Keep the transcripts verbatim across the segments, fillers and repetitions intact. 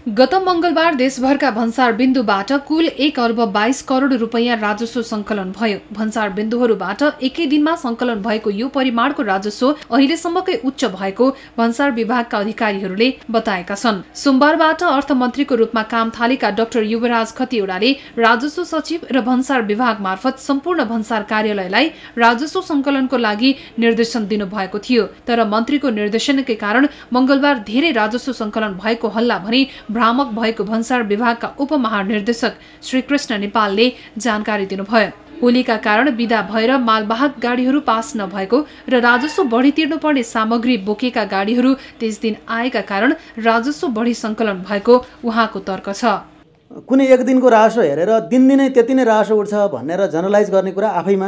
गत मंगलबार देशभरका भन्सार बिन्दुबाट कुल एक अर्ब बाइस करोड़ रुपैयाँ राजस्व संकलन भयो। भन्सार बिन्दुहरूबाट एकै दिनमा संकलन भएको यो परिमाणको राजस्व अहिलेसम्मकै उच्च भएको भन्सार विभागका अधिकारीहरूले बताएका छन्। सोमबारबाट अर्थमन्त्रीको रूपमा काम थालेका डाक्टर युवराज खतिवड़ाले राजस्व सचिव र भन्सार विभाग मार्फत सम्पूर्ण भन्सार कार्यालयलाई राजस्व संकलनको लागि निर्देशन दिनुभएको थियो। तर मन्त्रीको निर्देशनकै कारण मंगलबार धेरै राजस्व संकलन भएको हल्ला भने भ्रामक भएको भन्सार विभागका उपमहानिर्देशक श्री कृष्ण नेपालले जानकारी दिनुभयो। होलीका कारण विदा भएर मालवाहक गाडीहरू पास नभएको र राजस्व बढी तिर्नुपर्ने सामग्री बोकेका गाडीहरू त्यस दिन आएका कारण राजस्व बढी संकलन भएको उहाँको तर्क छ। कुनै एक दिनको राजस्व हेरेर दिनदिनै त्यति नै राजस्व उठ्छ भनेर जनरलाइज गर्ने कुरा आफैमा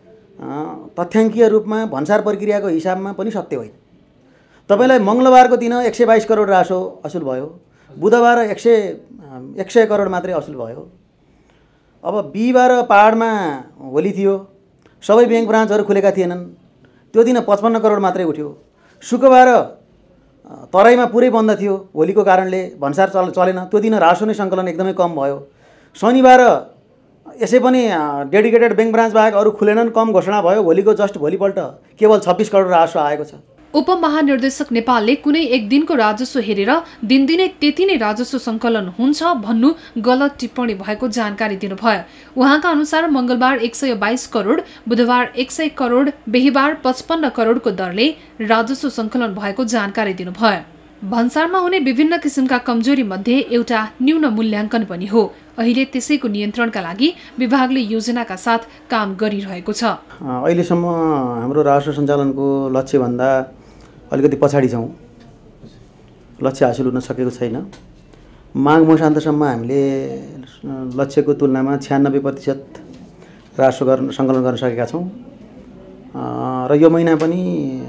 तथ्याङ्कीय रूपमा भन्सार प्रक्रियाको हिसाबमा पनि सत्य होइन। तपाईलाई मंगलबारको दिन एक सय बाइस करोड राजस्व असुल भयो, बुधबार एक सय एक सय करोड मात्रै असुल भयो। अब बिहिबार पहाडमा होली थियो, सबै ब्याङ्क ब्रान्चहरू खुलेका थिएनन्, त्यो दिन पचपन्न करोड मात्रै उठ्यो। शुक्रबार तराईमा पुरै बन्द थियो होलीको कारणले, भन्सार चल चलेन, त्यो दिन राजस्व नै सङ्कलन एकदमै कम भयो। शनिबार यसै पनि डेडिकेटेड ब्याङ्क ब्रान्च बाहेक अरू खुलेनन्, कम घोषणा भयो। होलीको जस्ट भोलिपल्ट केवल छब्बिस करोड राजस्व आएको छ। उपमहानिर्देशक नेपालले कुनै एक दिनको राजस्व हेरेर दिनदिनै त्यति नै राजस्व संकलन हुन्छ भन्नु गलत टिप्पणी भएको जानकारी दिनुभयो। उहाँका अनुसार मंगलबार एक सय बाइस करोड, बुधबार एक सय करोड, बिहिबार पचपन्न करोडको दरले राजस्व संकलन भएको जानकारी दिनुभयो। भन्सारमा हुने विभिन्न किसिमका कमजोरी मध्ये एउटा न्यून मूल्याङ्कन पनि हो। अहिले त्यसैको नियन्त्रणका लागि विभागले योजनाका साथ काम गरिरहेको छ। अहिलेसम्म हाम्रो राजस्व सञ्चालनको लक्ष्यभन्दा अलिकति पछाडि छौँ, लक्ष्य हासिल हुन सकेको छैन। माघ मसान्तसम्म हामीले लक्ष्यको तुलनामा छ्यानब्बे प्रतिशत राजस्व गर्न सङ्कलन गर्न सकेका छौँ र यो महिना पनि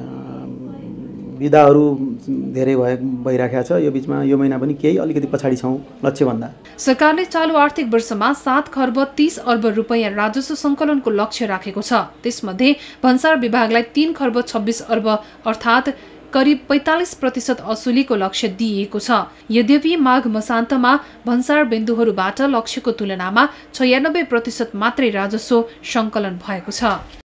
विधाहरू धेरै भए भइराखेको छ। यो बीचमा यो महिना पनि केही अलिकति पछाडि छौँ लक्ष्यभन्दा। सरकारले चालु आर्थिक वर्षमा सात खर्ब तीस अर्ब रुपैयाँ राजस्व संकलनको लक्ष्य राखेको छ। त्यसमध्ये भन्सार विभागलाई तीन खर्ब छब्बिस अर्ब अर्थात् करिब पैंतालीस प्रतिशत असुलीको लक्ष्य दिइएको छ। यद्यपि माघ मसान्तमा भन्सार बिन्दुहरूबाट लक्ष्यको तुलनामा छयानब्बे प्रतिशत मात्रै राजस्व संकलन भएको छ।